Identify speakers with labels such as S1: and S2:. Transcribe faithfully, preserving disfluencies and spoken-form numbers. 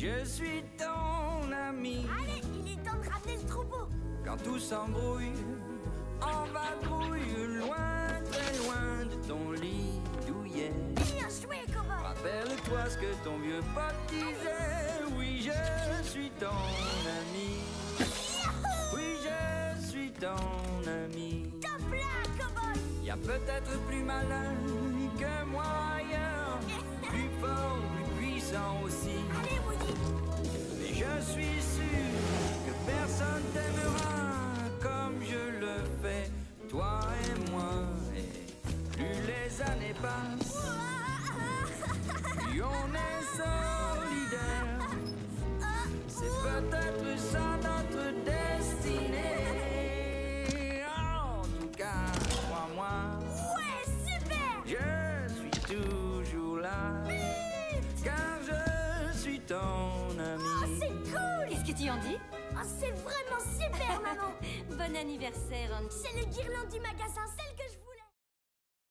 S1: je suis ton ami.
S2: Allez, il est temps de ramener le troupeau.
S1: Quand tout s'embrouille, en vadrouille, loin, très loin de ton lit douillet.
S2: Bien joué, cowboy.
S1: Rappelle-toi ce que ton vieux pote disait. Oui, je suis ton ami.
S2: Yahoo!
S1: Oui, je suis ton ami.
S2: Top là, cowboy.
S1: Y a peut-être plus malin que moi ailleurs, plus fort, plus puissant aussi.
S2: Allez, Woody.
S1: Mais je suis sûr que personne t'aimera comme je le fais, toi et moi. Et plus les années passent, plus on est solidaires. C'est peut-être ça notre destinée. En tout cas, crois-moi,
S2: Ouais, super.
S1: je suis toujours là, car je suis ton ami.
S2: Oh, c'est cool.
S3: Qu'est-ce que tu en dis?
S2: Oh, c'est vraiment super, maman.
S3: Bon anniversaire, Andy.
S2: C'est les guirlandes du magasin, celles que je